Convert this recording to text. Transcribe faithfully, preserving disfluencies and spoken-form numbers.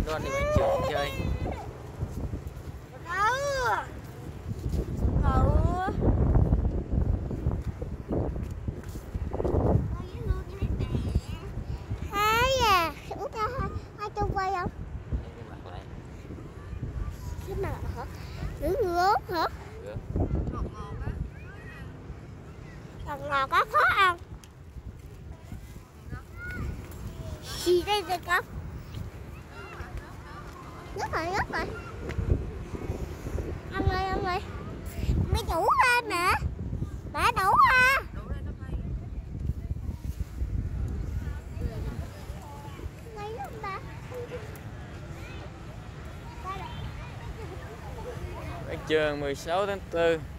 con thì bánh trường chơi. Quay không? Cái mặt hả? Nướng ngớt hả? Ngọt ngọt á. Ngọt ngọt á, khó ăn. Gì đây đây con? Ngớt rồi, ngớt rồi. Ăn ơi, ăn ơi. Mẹ đủ ra mẹ. Mẹ đủ ra. Bánh trường mười sáu tháng tư